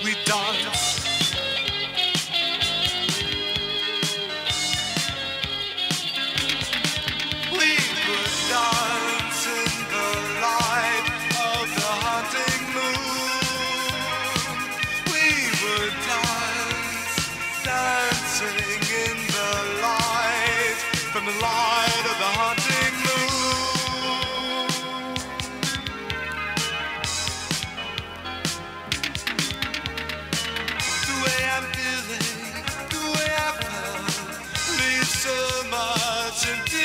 we dance. We would dance in the light of the haunting moon. We would dance, dancing in the light, from the light of the haunting moon. The way I'm feeling, the way I felt, leaves so much into